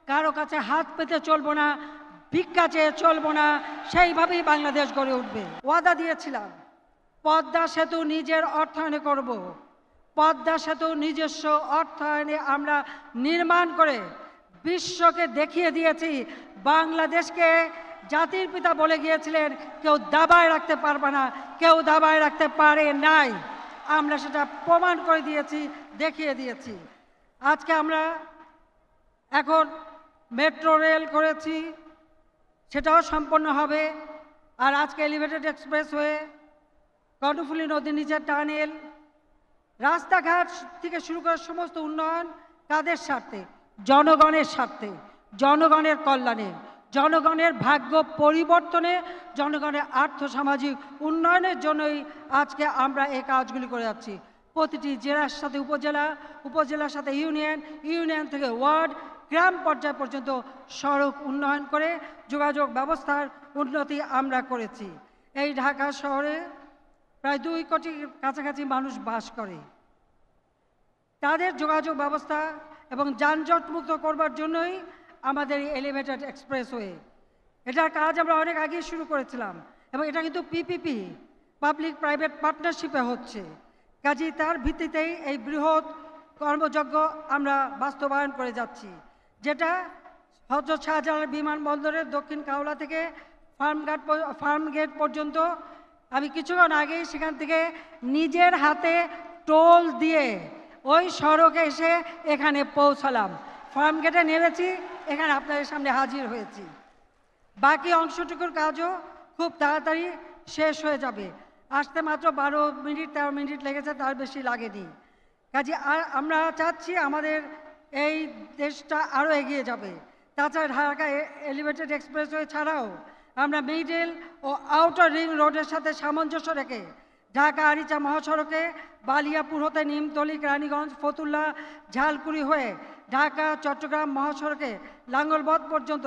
কারো কাছে হাত পেতে চলবো না, ভিক্ষা চেয়ে চলবো না, সেইভাবেই বাংলাদেশ গড়ে উঠবে। ওয়াদা দিয়েছিলাম পদ্মা সেতু নিজের অর্থায়নে করব। পদ্মা সেতু নিজস্ব অর্থায়নে আমরা নির্মাণ করে বিশ্বকে দেখিয়ে দিয়েছি। বাংলাদেশকে জাতির পিতা বলে গিয়েছিলেন, কেউ দাবায় রাখতে পারবে না, কেউ দাবায় রাখতে পারে নাই। আমরা সেটা প্রমাণ করে দিয়েছি, দেখিয়ে দিয়েছি। আজকে আমরা এখন মেট্রো রেল করেছি, সেটাও সম্পন্ন হবে। আর আজকে এলিভেটেড এক্সপ্রেসওয়ে, কর্ণফুলী নদীর নিচের টানেল, রাস্তাঘাট থেকে শুরু করে সমস্ত উন্নয়ন কাদের স্বার্থে? জনগণের স্বার্থে, জনগণের কল্যাণে, জনগণের ভাগ্য পরিবর্তনে, জনগণের আর্থসামাজিক উন্নয়নের জন্যই আজকে আমরা এই কাজগুলি করে যাচ্ছি। প্রতিটি জেলার সাথে উপজেলা, উপজেলার সাথে ইউনিয়ন, ইউনিয়ন থেকে ওয়ার্ড, গ্রাম পর্যায় পর্যন্ত সড়ক উন্নয়ন করে যোগাযোগ ব্যবস্থার উন্নতি আমরা করেছি। এই ঢাকা শহরে প্রায় 2 কোটির কাছাকাছি মানুষ বাস করে। তাদের যোগাযোগ ব্যবস্থা এবং যানজট মুক্ত করবার জন্যই আমাদের এই এলিভেটেড এক্সপ্রেসওয়ে। এটার কাজ আমরা অনেক আগে শুরু করেছিলাম এবং এটা কিন্তু পিপিপি, পাবলিক প্রাইভেট পার্টনারশিপে হচ্ছে। কাজেই তার ভিত্তিতেই এই বৃহৎ কর্মযজ্ঞ আমরা বাস্তবায়ন করে যাচ্ছি, যেটা হযরত শাহজালাল বিমানবন্দরের দক্ষিণ কাওলা থেকে ফার্ম গেট পর্যন্ত। আমি কিছুক্ষণ আগেই সেখান থেকে নিজের হাতে টোল দিয়ে ওই সড়কে এসে এখানে পৌঁছালাম। ফার্ম গেটে নেমেছি, এখানে আপনাদের সামনে হাজির হয়েছি। বাকি অংশটুকুর কাজও খুব তাড়াতাড়ি শেষ হয়ে যাবে। আসতে মাত্র 12 মিনিট 13 মিনিট লেগেছে, তার বেশি লাগেনি। কাজে আমরা চাচ্ছি আমাদের এই দেশটা আরও এগিয়ে যাবে। তাছাড়া ঢাকা এলিভেটেড এক্সপ্রেসওয়ে ছাড়াও আমরা মিডল ও আউটার রিং রোডের সাথে সামঞ্জস্য রেখে ঢাকা আরিচা মহাসড়কে বালিয়াপুর হতে নিমতলী, রানীগঞ্জ, ফতুল্লা, ঝালকুড়ি হয়ে ঢাকা চট্টগ্রাম মহাসড়কে লাঙ্গলবদ পর্যন্ত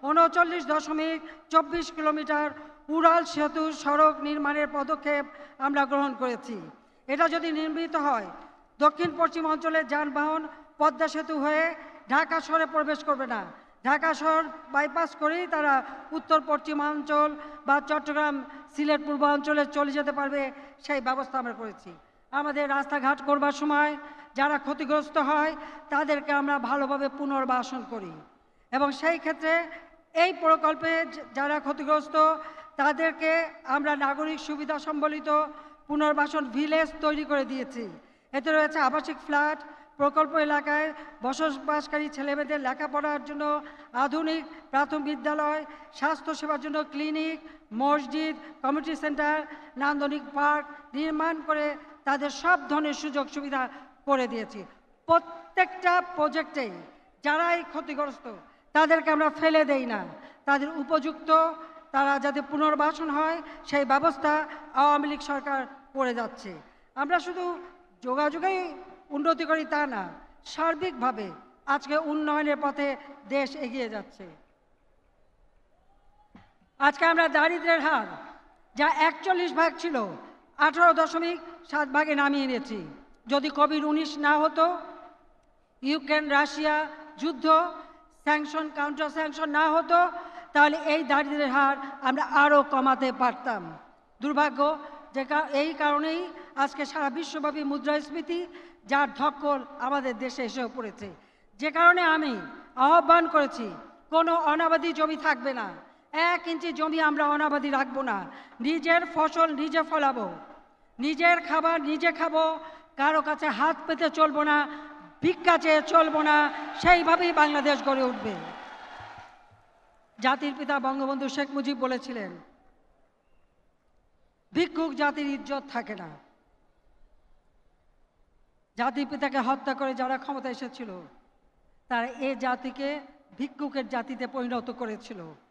39.24 কিলোমিটার উড়াল সেতু সড়ক নির্মাণের পদক্ষেপ আমরা গ্রহণ করেছি। এটা যদি নির্মিত হয়, দক্ষিণ পশ্চিম অঞ্চলের যানবাহন পদ্মা সেতু হয়ে ঢাকা শহরে প্রবেশ করবে না। ঢাকা শহর বাইপাস করেই তারা উত্তর পশ্চিমাঞ্চল বা চট্টগ্রাম, সিলেট পূর্বাঞ্চলে চলে যেতে পারবে, সেই ব্যবস্থা আমরা করেছি। আমাদের রাস্তাঘাট করবার সময় যারা ক্ষতিগ্রস্ত হয় তাদেরকে আমরা ভালোভাবে পুনর্বাসন করি এবং সেই ক্ষেত্রে এই প্রকল্পে যারা ক্ষতিগ্রস্ত তাদেরকে আমরা নাগরিক সুবিধা সম্বলিত পুনর্বাসন ভিলেজ তৈরি করে দিয়েছি। এতে রয়েছে আবাসিক ফ্ল্যাট, প্রকল্প এলাকায় বসবাসকারী ছেলেমেয়েদের লেখাপড়ার জন্য আধুনিক প্রাথমিক বিদ্যালয়, স্বাস্থ্যসেবার জন্য ক্লিনিক, মসজিদ, কমিউনিটি সেন্টার, নান্দনিক পার্ক নির্মাণ করে তাদের সব ধরনের সুযোগ সুবিধা করে দিয়েছি। প্রত্যেকটা প্রজেক্টেই যারাই ক্ষতিগ্রস্ত তাদেরকে আমরা ফেলে দেই না, তাদের উপযুক্ত তারা যাতে পুনর্বাসন হয় সেই ব্যবস্থা আওয়ামী লীগ সরকার করে যাচ্ছে। আমরা শুধু যোগাযোগেই উন্নতি করি তা না, সার্বিকভাবে আজকে উন্নয়নের পথে দেশ এগিয়ে যাচ্ছে। আজকে আমরা দারিদ্র্যের হার যা 41 ভাগ ছিল 18.7 ভাগে নামিয়ে এনেছি। যদি কোভিড-19 না হতো, ইউক্রেন রাশিয়া যুদ্ধ, স্যাংশন কাউন্টার স্যাংশন না হতো, তাহলে এই দারিদ্র্যের হার আমরা আরও কমাতে পারতাম। দুর্ভাগ্য যে এই কারণেই আজকে সারা বিশ্বব্যাপী মুদ্রাস্ফীতি যার ধক্কল আমাদের দেশে এসেও পড়েছে। যে কারণে আমি আহ্বান করেছি, কোনো অনাবাদি জমি থাকবে না, 1 ইঞ্চি জমি আমরা অনাবাদি রাখবো না। নিজের ফসল নিজে ফলাবো, নিজের খাবার নিজে খাবো, কারো কাছে হাত পেতে চলবো না, ভিক্ষা চেয়ে চলবো না, সেইভাবেই বাংলাদেশ গড়ে উঠবে। জাতির পিতা বঙ্গবন্ধু শেখ মুজিব বলেছিলেন, ভিক্ষুক জাতির ইজ্জত থাকে না। জাতির পিতাকে হত্যা করে যারা ক্ষমতা এসেছিল তারা এ জাতিকে ভিক্ষুকের জাতিতে পরিণত করেছিল।